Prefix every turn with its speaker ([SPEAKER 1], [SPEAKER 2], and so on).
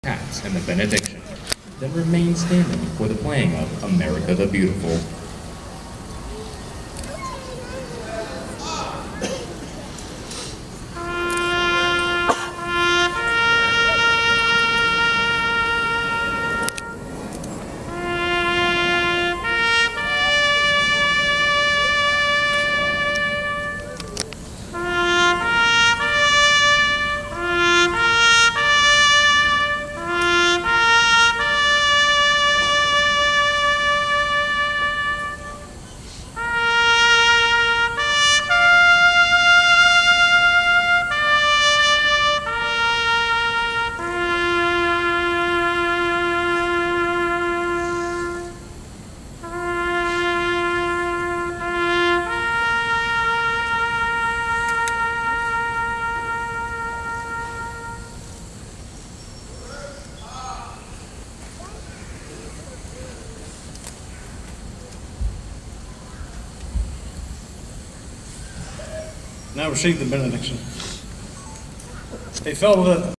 [SPEAKER 1] hats and the benediction, then remain standing for the playing of America the Beautiful.
[SPEAKER 2] Now receive the benediction. A fellow that